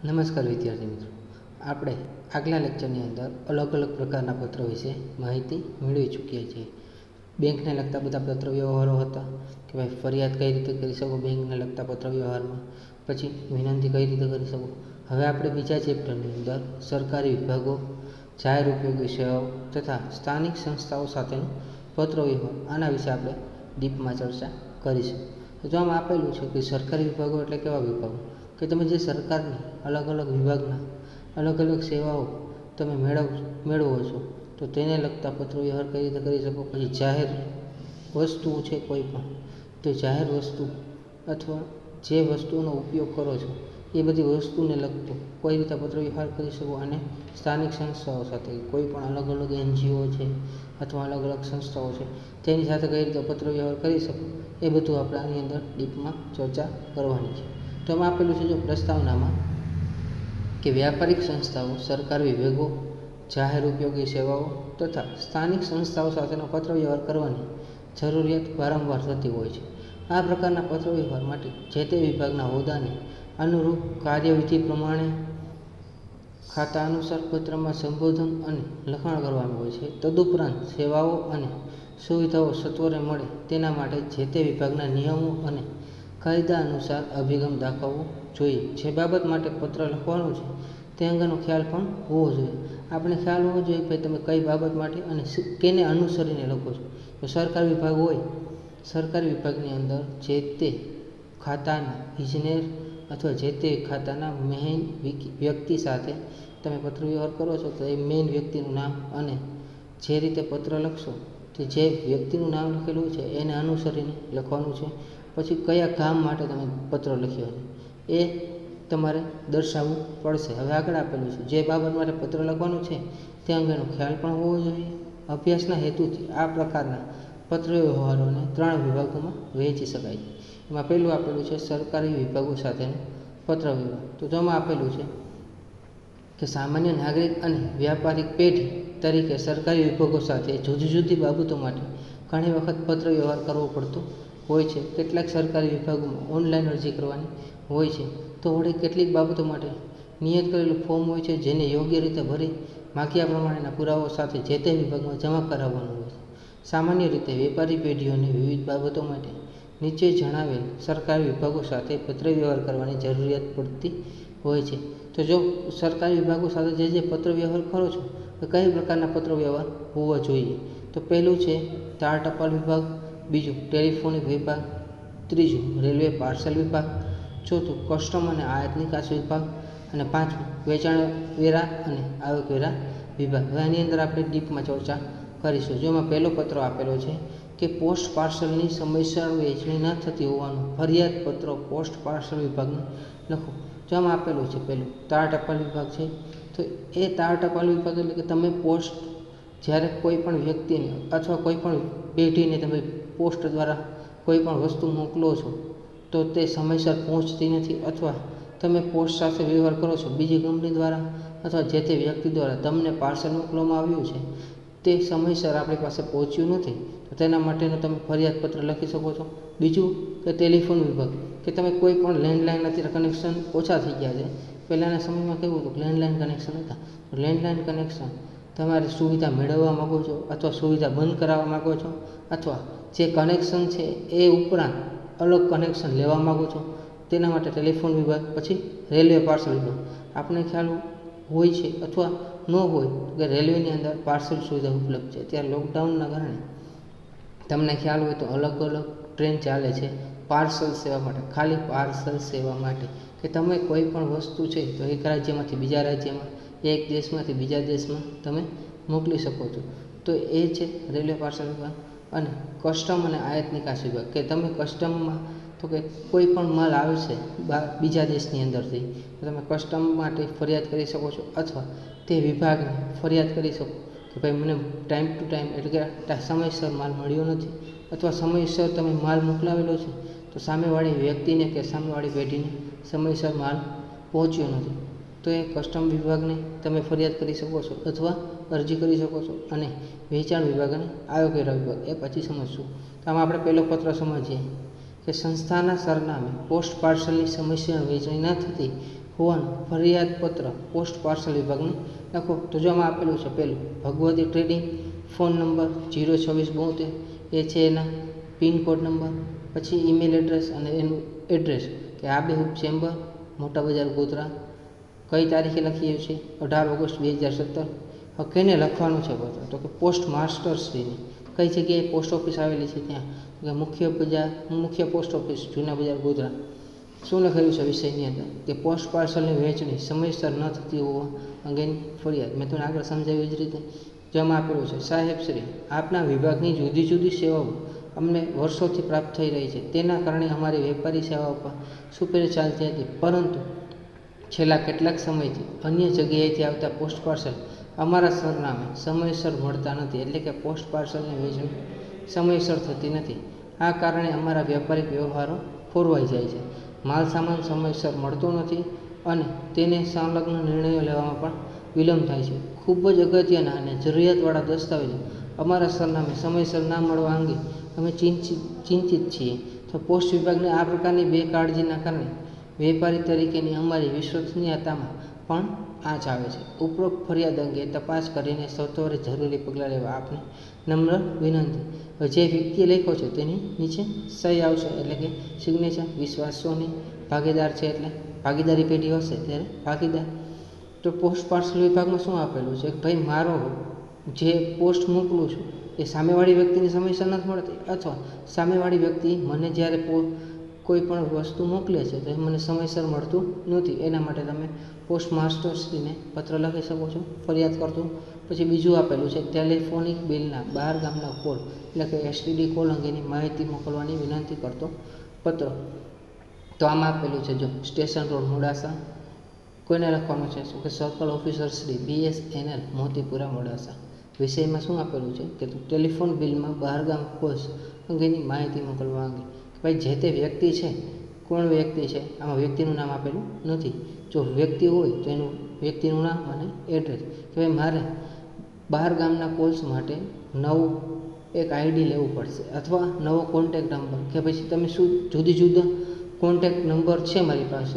નમસ્કાર વિદ્યાર્થી મિત્રો, આપણે આગલા લેક્ચરની અંદર અલગ અલગ પ્રકારના પત્રો વિશે માહિતી મેળવી ચૂક્યા છીએ. બેંકને લગતા બધા પત્ર વ્યવહારો હતા કે ભાઈ ફરિયાદ કઈ રીતે કરી શકો બેંકને લગતા પત્ર વ્યવહારમાં, પછી વિનંતી કઈ રીતે કરી શકો. હવે આપણે બીજા ચેપ્ટરની અંદર સરકારી વિભાગો, જાહેર ઉપયોગી સેવાઓ તથા સ્થાનિક સંસ્થાઓ સાથેનો પત્ર વ્યવહાર, આના વિશે આપણે ડીપમાં ચર્ચા કરીશું. તો જો આમાં આપેલું છે કે સરકારી વિભાગો એટલે કેવા વિભાગો કે તમે જે સરકારની અલગ અલગ વિભાગના અલગ અલગ સેવાઓ તમે મેળવો છો તો તેને લગતા પત્ર વ્યવહાર કઈ રીતે કરી શકો. પછી જાહેર વસ્તુઓ છે કોઈ પણ, તો જાહેર વસ્તુ અથવા જે વસ્તુઓનો ઉપયોગ કરો છો એ બધી વસ્તુને લગતો કોઈ રીતે પત્ર વ્યવહાર કરી શકો. અને સ્થાનિક સંસ્થાઓ સાથે કોઈ પણ અલગ અલગ NGO છે અથવા અલગ અલગ સંસ્થાઓ છે તેની સાથે કઈ રીતે પત્ર વ્યવહાર કરી શકો, એ બધું આપણે આની અંદર ડીપમાં ચર્ચા કરવાની છે. તો એમાં આપેલું છે જો પ્રસ્તાવનામાં કે વ્યાપારિક સંસ્થાઓ, સરકારી વિભાગો, જાહેર ઉપયોગી સેવાઓ તથા સ્થાનિક સંસ્થાઓ સાથેનો પત્ર વ્યવહાર કરવાની જરૂરિયાત વારંવાર થતી હોય છે. આ પ્રકારના પત્ર વ્યવહાર માટે જે તે વિભાગના હોદ્દાને અનુરૂપ કાર્યવિધિ પ્રમાણે ખાતા અનુસાર પત્રમાં સંબોધન અને લખાણ કરવાનું હોય છે. તદુપરાંત સેવાઓ અને સુવિધાઓ સત્વરે મળે તેના માટે જે તે વિભાગના નિયમો અને કાયદા અનુસાર અભિગમ દાખવવો જોઈએ. જે બાબત માટે પત્ર લખવાનું છે તે અંગેનો ખ્યાલ પણ હોવો જોઈએ. આપણે ખ્યાલ હોવો જોઈએ કે તમે કઈ બાબત માટે અને કેને અનુસરીને લખો છો. તો સરકારી વિભાગ હોય, સરકારી વિભાગની અંદર જે તે ખાતાના ઇજનેર અથવા જે તે ખાતાના મેઇન વ્યક્તિ સાથે તમે પત્ર વ્યવહાર કરો છો તો એ મેઇન વ્યક્તિનું નામ અને જે રીતે પત્ર લખશો તે જે વ્યક્તિનું નામ લખેલું છે એને અનુસરીને લખવાનું છે. પછી કયા કામ માટે તમે પત્ર લખ્યો છે એ તમારે દર્શાવવું પડશે. હવે આગળ આપેલું છે જે બાબત માટે પત્ર લખવાનું છે તે અંગેનો ખ્યાલ પણ હોવો જોઈએ. અભ્યાસના હેતુથી આ પ્રકારના પત્ર વ્યવહારોને 3 વિભાગોમાં વહેંચી શકાય છે. એમાં પહેલું આપેલું છે સરકારી વિભાગો સાથેનો પત્ર વ્યવહાર. તો તેમાં આપેલું છે કે સામાન્ય નાગરિક અને વ્યાપારિક પેઢી તરીકે સરકારી વિભાગો સાથે જુદી જુદી બાબતો માટે ઘણી વખત પત્ર વ્યવહાર કરવો પડતો હોય છે. કેટલાક સરકારી વિભાગોમાં ઓનલાઈન અરજી કરવાની હોય છે, તો વળી કેટલીક બાબતો માટે નિયત કરેલું ફોર્મ હોય છે જેને યોગ્ય રીતે ભરી માગ્યા પ્રમાણેના પુરાવાઓ સાથે જે તે વિભાગમાં જમા કરાવવાનું હોય છે. સામાન્ય રીતે વેપારી પેઢીઓને વિવિધ બાબતો માટે નીચે જણાવેલ સરકારી વિભાગો સાથે પત્ર વ્યવહાર કરવાની જરૂરિયાત પડતી હોય છે. તો જો સરકારી વિભાગો સાથે જે પત્ર વ્યવહાર કરો છો તો કઈ પ્રકારના પત્ર વ્યવહાર હોવા જોઈએ. તો પહેલું છે તાર ટપાલ વિભાગ, બીજું ટેલિફોનિક વિભાગ, ત્રીજું રેલવે પાર્સલ વિભાગ, ચોથું કસ્ટમ અને આયાત નિકાસ વિભાગ અને પાંચમું વેચાણ વેરા અને આવકવેરા વિભાગ. હવે આની અંદર આપણે ડીપમાં ચર્ચા કરીશું. જેમાં પહેલો પત્ર આપેલો છે કે પોસ્ટ પાર્સલની સમયસર વહેંચણી ન થતી હોવાનું ફરિયાદ પત્ર પોસ્ટ પાર્સલ વિભાગને લખો. જો આમાં આપેલું છે પહેલું તાર ટપાલ વિભાગ છે, તો એ તાર ટપાલ વિભાગ એટલે કે તમે પોસ્ટ જ્યારે કોઈ પણ વ્યક્તિને અથવા કોઈ પણ પેઢીને તમે પોસ્ટ દ્વારા કોઈ પણ વસ્તુ મોકલો છો તો તે સમયસર પહોંચતી નથી, અથવા તમે પોસ્ટ સાથે વ્યવહાર કરો છો બીજી કંપની દ્વારા અથવા જે તે વ્યક્તિ દ્વારા તમને પાર્સલ મોકલવામાં આવ્યું છે તે સમયસર આપણી પાસે પહોંચ્યું નથી, તો તેના માટેનો તમે ફરિયાદ પત્ર લખી શકો છો. બીજું કે ટેલિફોન વિભાગ, કે તમે કોઈ પણ લેન્ડલાઇન અત્યારે કનેક્શન ઓછા થઈ ગયા છે. પહેલાંના સમયમાં કેવું હતું, લેન્ડલાઇન કનેક્શન હતા. તો લેન્ડલાઇન કનેક્શન તમારી સુવિધા મેળવવા માગો છો અથવા સુવિધા બંધ કરાવવા માગો છો, અથવા જે કનેક્શન છે એ ઉપરાંત અલગ કનેક્શન લેવા માગો છો, તેના માટે ટેલિફોન વિભાગ. પછી રેલવે પાર્સલ વિભાગ, આપણે ખ્યાલ હોય છે અથવા ન હોય કે રેલવેની અંદર પાર્સલ સુવિધા ઉપલબ્ધ છે. ત્યારે લોકડાઉનના કારણે તમને ખ્યાલ હોય તો અલગ અલગ ટ્રેન ચાલે છે પાર્સલ સેવા માટે, ખાલી પાર્સલ સેવા માટે, કે તમે કોઈ પણ વસ્તુ છે તો એક રાજ્યમાંથી બીજા રાજ્યમાં, એક દેશમાંથી બીજા દેશમાં તમે મોકલી શકો છો. તો એ છે રેલવે પાર્સલ વિભાગ. અને કસ્ટમ અને આયાત નિકાસ વિભાગ, કે તમે કસ્ટમમાં તો કે કોઈ પણ માલ આવે છે બીજા દેશની અંદરથી, તો તમે કસ્ટમ માટે ફરિયાદ કરી શકો છો અથવા તે વિભાગને ફરિયાદ કરી શકો કે ભાઈ મને ટાઈમ ટુ ટાઈમ એટલે કે સમયસર માલ મળ્યો નથી, અથવા સમયસર તમે માલ મોકલાવેલો છે તો સામેવાળી વ્યક્તિને કે સામેવાળી પેઢીને સમયસર માલ પહોંચ્યો નથી, તો એ કસ્ટમ વિભાગને તમે ફરિયાદ કરી શકો છો અથવા અરજી કરી શકો છો. અને વેચાણ વિભાગ અને આવકવેરા વિભાગ એ પછી સમજશું. તો આમાં આપણે પહેલો પત્ર સમજીએ કે સંસ્થાના સરનામે પોસ્ટ પાર્સલની સમયસર વહેંચણી ન થતી હોવાનું ફરિયાદપત્ર પોસ્ટ પાર્સલ વિભાગને લખો. તો જો આમાં આપેલું છે પહેલું ભગવતી ટ્રેડિંગ, ફોન નંબર 02672, એ છે એના પિનકોડ નંબર, પછી ઈમેલ એડ્રેસ અને એનું એડ્રેસ કે આબેહૂબ ચેમ્બર, મોટા બજાર, ગોધરા. કઈ તારીખે લખીએ છીએ? 18 ઓગસ્ટ 2017. હવે કેને લખવાનું છે પત્ર? તો કે પોસ્ટ માસ્ટરશ્રીને. કઈ જગ્યાએ પોસ્ટ ઓફિસ આવેલી છે ત્યાં? તો કે મુખ્ય પોસ્ટ ઓફિસ જૂના બજાર, ગોધરા. શું લખેલું છે વિષયની અંદર? કે પોસ્ટ પાર્સલની વહેંચણી સમયસર ન થતી હોવા અંગેની ફરિયાદ. મેં તમને આગળ સમજાવ્યું જ રીતે. જેમાં આપેલું છે સાહેબશ્રી, આપના વિભાગની જુદી જુદી સેવાઓ અમને વર્ષોથી પ્રાપ્ત થઈ રહી છે. તેના કારણે અમારી વેપારી સેવાઓ પર સુપેરે ચાલતી હતી, પરંતુ છેલ્લા કેટલાક સમયથી અન્ય જગ્યાએથી આવતા પોસ્ટ પાર્સલ અમારા સરનામે સમયસર મળતા નથી. એટલે કે પોસ્ટ પાર્સલની વહેંચણી સમયસર થતી નથી. આ કારણે અમારા વ્યાપારિક વ્યવહારો ખોરવાઈ જાય છે. માલ સામાન સમયસર મળતો નથી અને તેને સંલગ્ન નિર્ણયો લેવામાં પણ વિલંબ થાય છે. ખૂબ જ અગત્યના અને જરૂરિયાતવાળા દસ્તાવેજો અમારા સરનામે સમયસર ના મળવા અંગે અમે ચિંતિત છીએ. તો પોસ્ટ વિભાગને આ પ્રકારની બેકાળજીના કારણે વેપારી તરીકેની અમારી વિશ્વસનીયતામાં પણ આંચ આવે છે. ઉપરોક્ત ફરિયાદ અંગે તપાસ કરીને સત્વરે જરૂરી પગલાં લેવા આપને નમ્ર વિનંતી. જે વ્યક્તિએ લખ્યો છે તેની નીચે સહી આવશે, એટલે કે સિગ્નેચર. વિશ્વાસોની ભાગીદાર છે એટલે ભાગીદારી પેઢી હશે ત્યારે ભાગીદાર. તો પોસ્ટ પાર્સલ વિભાગમાં શું આપેલું છે? ભાઈ મારો જે પોસ્ટ મોકલું છું એ સામેવાળી વ્યક્તિને સમયસર નથી મળતી, અથવા સામેવાળી વ્યક્તિ મને જ્યારે કોઈ પણ વસ્તુ મોકલે છે તો એ મને સમયસર મળતું નથી. એના માટે તમે પોસ્ટ માસ્ટરશ્રીને પત્ર લખી શકો છો ફરિયાદ કરતું. પછી બીજું આપેલું છે ટેલિફોનિક બિલના બહાર ગામના કોલ, એટલે કે એસટીડી કોલ અંગેની માહિતી મોકલવાની વિનંતી કરતો પત્ર. તો આમાં આપેલું છે જો સ્ટેશન રોડ, મોડાસા. કોઈને લખવાનું છે? શું કે circle officer Shri, BSNL, Motipura, Modasa. વિષયમાં શું આપેલું છે? કે ટેલિફોન બિલમાં બહારગામ કોલ્સ અંગેની માહિતી મોકલવા અંગે. ભાઈ જે તે વ્યક્તિ છે, કોણ વ્યક્તિ છે? આમાં વ્યક્તિનું નામ આપેલું નથી. જો વ્યક્તિ હોય તો એનું વ્યક્તિનું નામ અને એડ્રેસ. કે ભાઈ મારે બહાર ગામના કોલ્સ માટે નવું એક આઈડી લેવું પડશે, અથવા નવો કોન્ટેક્ટ નંબર, કે પછી તમે શું જુદી જુદા કોન્ટેક્ટ નંબર છે મારી પાસે,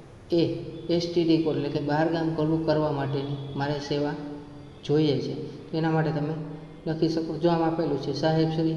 એ એસટીડી કોડ, એટલે કે બહાર ગામ કોલ કરવા માટેની મારે સેવા જોઈએ છે. એના માટે તમે લખી શકો. જો આમ આપેલું છે સાહેબશ્રી,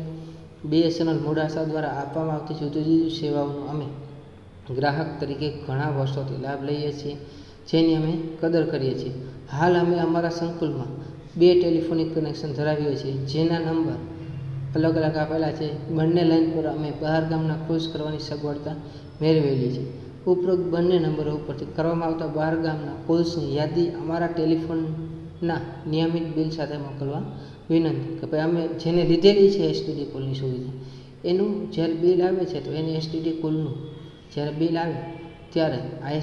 BSNL મોડાસા દ્વારા આપવામાં આવતી જુદી જુદી સેવાઓનો અમે ગ્રાહક તરીકે ઘણા વર્ષોથી લાભ લઈએ છીએ, જેની અમે કદર કરીએ છીએ. હાલ અમે અમારા સંકુલમાં 2 ટેલિફોનિક કનેક્શન ધરાવીએ છીએ, જેના નંબર અલગ અલગ આપેલા છે. બંને લાઇન પર અમે બહાર ગામના કોલ્સ કરવાની સગવડતા મેળવેલી છે. ઉપરોક્ત બંને નંબરો ઉપરથી કરવામાં આવતા બહાર ગામના કોલ્સની યાદી અમારા ટેલિફોનના નિયમિત બિલ સાથે મોકલવા વિનંતી. કે ભાઈ અમે જેને લીધેલી છે એસટીડી કોલની સુવિધા, એનું જ્યારે બિલ આવે છે તો એની એસટીડી કોલનું જ્યારે બિલ આવે ત્યારે આ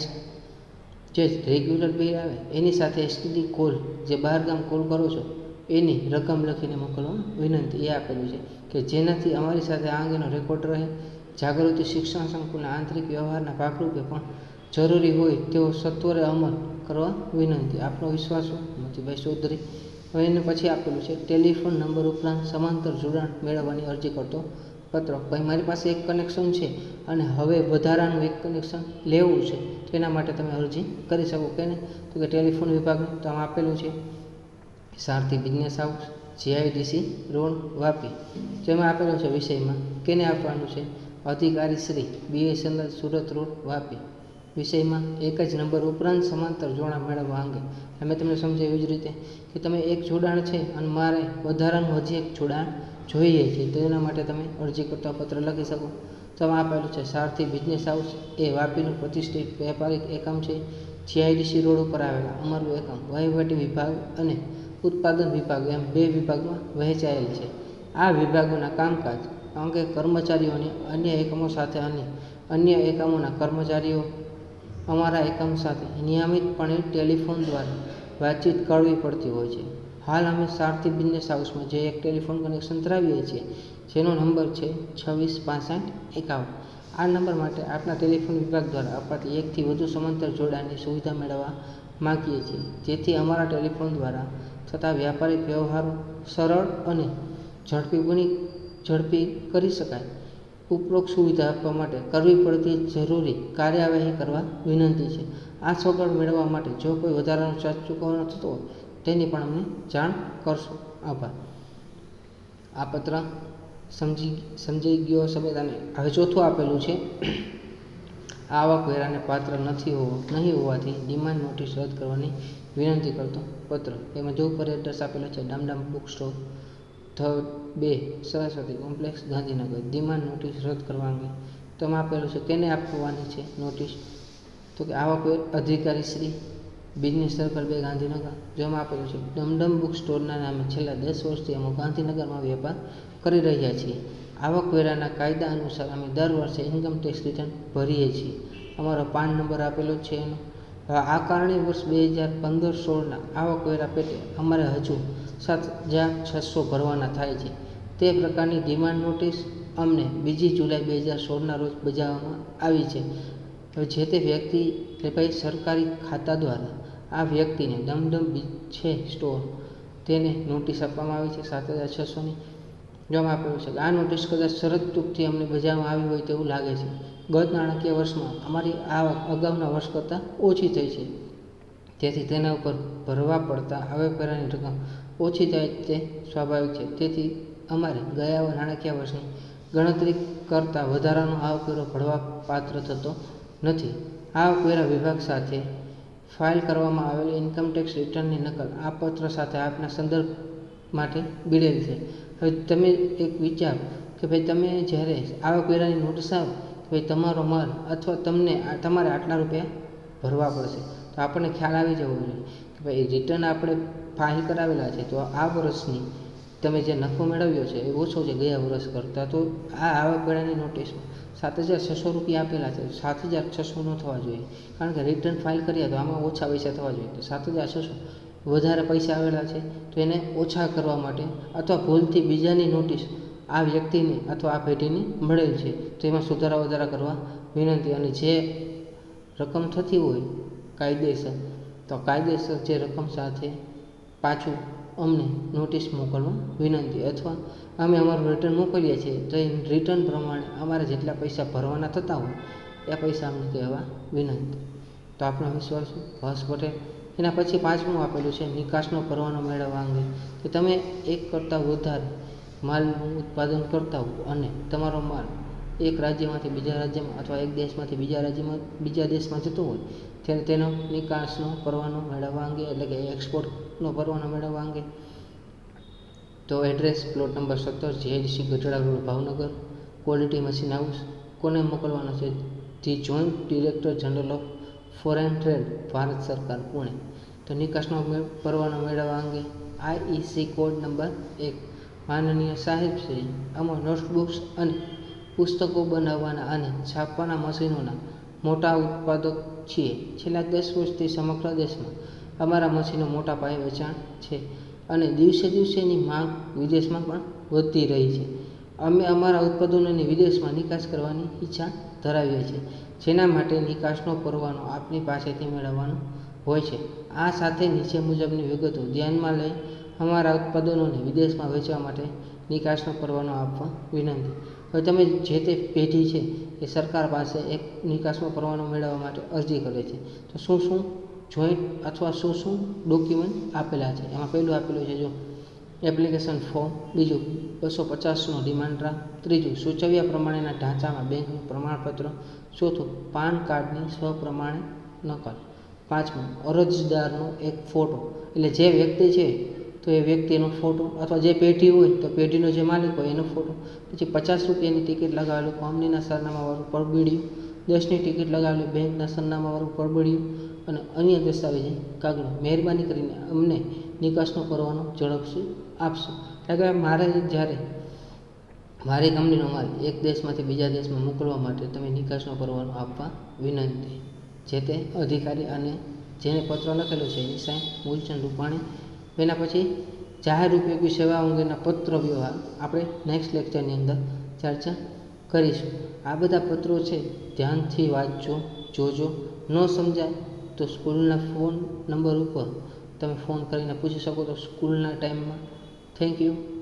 જે રેગ્યુલર બિલ આવે એની સાથે એસટીડી કોલ જે બહાર ગામ કોલ કરો છો એની રકમ લખીને મોકલવા વિનંતી. એ આપેલું છે કે જેનાથી અમારી સાથે આ અંગેનો રેકોર્ડ રહે. જાગૃતિ શિક્ષણ સંકુલના આંતરિક વ્યવહારના ભાગરૂપે પણ જરૂરી હોય તેવો સત્વરે અમલ કરવા વિનંતી. આપનો વિશ્વાસ મોતીભાઈ ચૌધરી. હવે એને પછી આપેલું છે ટેલિફોન નંબર ઉપરાંત સમાંતર જોડાણ મેળવવાની અરજી કરતો પત્ર. ભાઈ મારી પાસે એક કનેક્શન છે અને હવે વધારાનું એક કનેક્શન લેવું છે, તો એના માટે તમે અરજી કરી શકો. કેને? તો કે ટેલિફોન વિભાગનું. તો આમાં આપેલું છે Sarathi business house, GIDC road, Vapi. જેમાં આપેલું છે વિષયમાં કેને આપવાનું છે? અધિકારી શ્રી, BSNL સુરત રોડ, વાપી. વિષયમાં એક જ નંબર ઉપરાંત સમાંતર જોડાણ મેળવવા અંગે. અમે તમને સમજાવ્યું જ રીતે કે તમે એક જોડાણ છે અને મારે વધારાનું હજી એક જોડાણ જોઈએ છે, તો એના માટે તમે અરજી કરતા પત્ર લખી શકો. તો આપેલું છે સારથી બિઝનેસ હાઉસ, એ વાપીનું પ્રતિષ્ઠિત વ્યાપારિક એકમ છે. GIDC રોડ ઉપર આવેલા અમારું એકમ વહીવટી વિભાગ અને ઉત્પાદન વિભાગ એમ 2 વિભાગમાં વહેંચાયેલ છે. આ વિભાગોના કામકાજ અંગે કર્મચારીઓને અન્ય એકમો સાથે અન્ય એકમોના કર્મચારીઓ અમારા એકમ સાથે નિયમિતપણે ટેલિફોન દ્વારા વાતચીત કરવી પડતી હોય છે. હાલ અમે સારથી બિઝનેસ હાઉસમાં જે એક ટેલિફોન કનેક્શન ધરાવીએ છીએ, જેનો નંબર છે 266551. આ નંબર માટે આપના ટેલિફોન વિભાગ દ્વારા અપાતી એકથી વધુ સમાંતર જોડાણની સુવિધા મેળવવા માગીએ છીએ, જેથી અમારા ટેલિફોન દ્વારા થતા વ્યાપારિક વ્યવહારો સરળ અને ઝડપી કરી શકાય. ઉપરોક્ત સુવિધા આપવા માટે કરવી પડતી જરૂરી કાર્યવાહી કરવા વિનંતી છે. આ સગવડ મેળવવા માટે જો કોઈ વધારાનો ચાર્જ ચૂકવવાનો થતો હોય તેની પણ અમને જાણ કરશો. આભાર. આ પત્ર સમજી ગયો સંવેદાને. હવે ચોથું આપેલું છે, આવકવેરાને પાત્ર નહીં હોવાથી ડિમાન્ડ નોટિસ રદ કરવાની વિનંતી કરતો પત્ર. એમાં જો ઉપર એડ્રેસ આપેલું છે, ડામડામ book store, third 2 Saraswati complex, Gandhinagar. Demand notice રદ કરવા અંગે તેમાં આપેલું છે કેને આપવાની છે નોટિસ, તો કે આવકવેર અધિકારી શ્રી, બિઝનેસ સર્કલ 2, ગાંધીનગર. જેમાં આપેલું છે ડમડમ બુક સ્ટોરના નામે છેલ્લા 10 વર્ષથી અમે ગાંધીનગરમાં વેપાર કરી રહ્યા છીએ. આવકવેરાના કાયદા અનુસાર અમે દર વર્ષે ઇન્કમ ટેક્સ રિટર્ન ભરીએ છીએ. અમારો પાન નંબર આપેલો છે એનો. આ કારણે વર્ષ 2015-16ના આવકવેરા પેટે અમારે હજુ 7,600 ભરવાના થાય છે. તે પ્રકારની ડિમાન્ડ નોટિસ અમને 2 જુલાઈ 2016ના રોજ બજાવવામાં આવી છે. હવે જે તે વ્યક્તિ એટલે ભાઈ સરકારી ખાતા દ્વારા આ વ્યક્તિને ડમડમ છે સ્ટોર તેને નોટિસ આપવામાં આવી છે 7,600ની. જોવામાં આપેલું છે કે આ નોટિસ કદાચ શરત ચૂકથી અમને બજાવવામાં આવી હોય તેવું લાગે છે. ગત નાણાકીય વર્ષમાં અમારી આવક અગાઉના વર્ષ કરતાં ઓછી થઈ છે, તેથી તેના ઉપર ભરવા પડતા આવકવેરાની રકમ ઓછી થાય તે સ્વાભાવિક છે. તેથી અમારે ગયા નાણાકીય વર્ષની ગણતરી કરતાં વધારાનો આવકવેરો ભરવા પાત્ર થતો નથી. આવકવેરા વિભાગ સાથે ફાઇલ કરવામાં આવેલી ઇન્કમટેક્સ રિટર્નની નકલ આ પત્ર સાથે આપના સંદર્ભ માટે બીડેલ છે. હવે તમે એક વિચારો કે ભાઈ તમે જ્યારે આવકવેરાની નોટિસ આવે ભાઈ તમારો માલ અથવા તમારે આટલા રૂપિયા ભરવા પડશે, તો આપણને ખ્યાલ આવી જવો જોઈએ કે ભાઈ રિટર્ન આપણે ફાઇલ કરાવેલા છે, તો આ વર્ષની તમે જે નફો મેળવ્યો છે એ ઓછો છે ગયા વર્ષ કરતાં. તો આ આવકવેરાની નોટિસમાં 7,600 રૂપિયા આપેલા છે, 7,600 ન થવા જોઈએ, કારણ કે રિટર્ન ફાઇલ કર્યા તો આમાં ઓછા પૈસા થવા જોઈએ. તો 7,600 વધારે પૈસા આવેલા છે તો એને ઓછા કરવા માટે અથવા ભૂલથી બીજાની નોટિસ આ વ્યક્તિને અથવા આ પેઢીને મળેલ છે તો એમાં સુધારા વધારા કરવા વિનંતી. અને જે રકમ થતી હોય કાયદેસર, તો કાયદેસર જે રકમ સાથે પાછું અમને નોટિસ મોકલવા વિનંતી. અથવા અમે અમારું રિટર્ન મોકલીએ છીએ તો એ રિટર્ન પ્રમાણે અમારે જેટલા પૈસા ભરવાના થતા હોય એ પૈસા અમને કહેવા વિનંતી. તો આપણો વિશ્વાસ હર્ષ પટેલ. એના પછી 5મું આપેલું છે નિકાસનો પરવાનો મેળવવા અંગે. કે તમે એક કરતાં વધારે માલનું ઉત્પાદન કરતા હો અને તમારો માલ એક રાજ્યમાંથી બીજા રાજ્યમાં અથવા એક દેશમાંથી બીજા દેશમાં જતો હોય ત્યારે તેનો નિકાસનો પરવાનો મેળવવા અંગે, એટલે કે એક્સપોર્ટનો પરવાનો મેળવવા અંગે. તો address plot number 17, JDC Gadhada road, Bhavnagar. Quality machine house. કોને મોકલવાનો છે? The joint director general of foreign trade, Bharat સરકાર, પુણે. તો નિકાસનો પરવાનો મેળવવા અંગે IEC કોડ નંબર 1. માનનીય સાહેબશ્રી, અમે નોટબુક્સ અને પુસ્તકો બનાવવાના અને છાપવાના મશીનોના મોટા ઉત્પાદક છીએ. છેલ્લા 10 વર્ષથી સમગ્ર દેશમાં અમારા મશીનો મોટા પાયે વેચાણ છે અને દિવસે દિવસેની માંગ વિદેશમાં પણ વધતી રહી છે. અમે અમારા ઉત્પાદનોની વિદેશમાં નિકાસ કરવાની ઈચ્છા ધરાવીએ છીએ, જેના માટે નિકાસનો પરવાનો આપની પાસેથી મેળવવાનો હોય છે. આ સાથે નીચે મુજબની વિગતો ધ્યાનમાં લઈ અમારા ઉત્પાદનોને વિદેશમાં વેચવા માટે નિકાસનો પરવાનો આપવા વિનંતી. હવે તમે જે તે પેઢી છે એ સરકાર પાસે એક નિકાસનો પરવાનો મેળવવા માટે અરજી કરે છે, તો શું જોઈન્ટ અથવા શું ડોક્યુમેન્ટ આપેલા છે. એમાં પહેલું આપેલું છે જો એપ્લિકેશન ફોર્મ, બીજું 250નો ડિમાન્ડ ડ્રાફ્ટ, ત્રીજું સૂચવ્યા પ્રમાણેના ઢાંચામાં બેંકનું પ્રમાણપત્ર, ચોથું પાન કાર્ડની સ્વપ્રમાણે નકલ, પાંચમું અરજદારનો એક ફોટો, એટલે જે વ્યક્તિ છે તો એ વ્યક્તિનો ફોટો, અથવા જે પેઢી હોય તો પેઢીનો જે માલિક હોય એનો ફોટો, પછી 50 રૂપિયાની ટિકિટ લગાવેલું કંપનીના સરનામાવાળું પરબીડિયું, 10ની ટિકિટ લગાવેલી બેંકના સરનામાવાળું પરબીડિયું અને અન્ય દસ્તાવેજી કાગળો. મહેરબાની કરીને અમને નિકાસનો પરવાનો ઝડપથી આપશો. એટલે કે મારે જ્યારે મારી કંપનીનો માલ એક દેશમાંથી બીજા દેશમાં મોકલવા માટે તમે નિકાસનો પરવાનો આપવા વિનંતી. જે તે અધિકારી અને જેને પત્ર લખેલો છે એની સાઈન મૂલચંદ રૂપાણી. એના પછી જાહેર ઉપયોગી સેવા અંગેના પત્ર વ્યવહાર આપણે નેક્સ્ટ લેક્ચરની અંદર ચર્ચા કરીશું. આ બધા પત્રો છે ધ્યાનથી વાંચજો, જોજો. ન સમજાય તો સ્કૂલના ફોન નંબર ઉપર તમે ફોન કરીને પૂછી શકો તો સ્કૂલના ટાઈમમાં. Thank you.